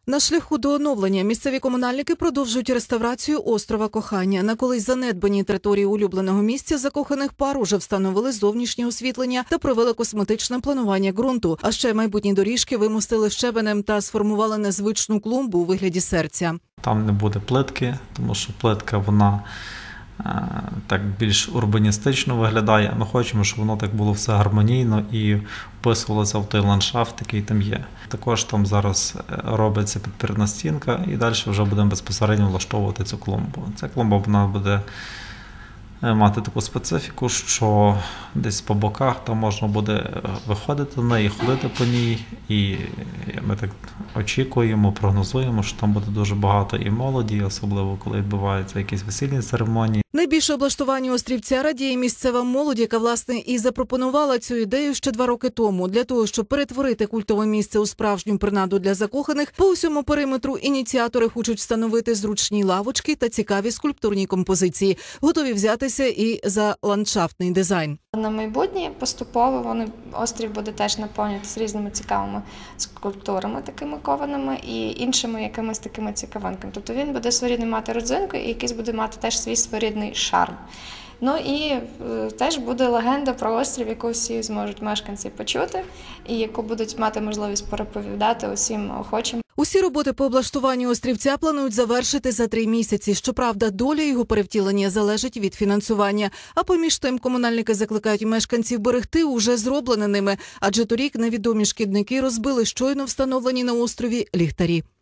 На шляху до оновлення місцеві комунальники продовжують реставрацію острова Кохання. На колись занедбаній території улюбленого місця закоханих пар уже встановили зовнішнє освітлення та провели косметичне планування ґрунту. А ще майбутні доріжки вимостили щебенем та сформували незвичну клумбу у вигляді серця. Там не буде плитки, тому що плитка, вона так більш урбаністично виглядає. Ми хочемо, щоб воно так було все гармонійно і вписувалося в той ландшафт, який там є. Також там зараз робиться підпірна стінка і далі вже будемо безпосередньо влаштовувати цю клумбу. Ця клумба вона буде мати таку специфіку, що десь по боках там можна буде виходити на неї, ходити по ній. І ми так очікуємо, прогнозуємо, що там буде дуже багато і молоді, особливо коли відбуваються якісь весільні церемонії. Найбільше облаштуванню острівця радіє місцева молодь, яка, власне, і запропонувала цю ідею ще 2 роки тому. Для того, щоб перетворити культове місце у справжню принаду для закоханих, по усьому периметру ініціатори хочуть встановити зручні лавочки та цікаві скульптурні композиції. Готові взятися і за ландшафтний дизайн. На майбутнє поступово острів буде теж наповнюватися різними цікавими скульптурами, такими кованими, і іншими якимись такими цікавинками. Тобто він буде своєрідно мати родзинку і якийсь буде мати теж свій своєрідний шарм. Ну і теж буде легенда про острів, яку всі зможуть мешканці почути, і яку будуть мати можливість переповідати усім охочим. Усі роботи по облаштуванню острівця планують завершити за 3 місяці. Щоправда, доля його перевтілення залежить від фінансування. А поміж тим комунальники закликають мешканців берегти уже зроблене ними, адже торік невідомі шкідники розбили щойно встановлені на острові ліхтарі.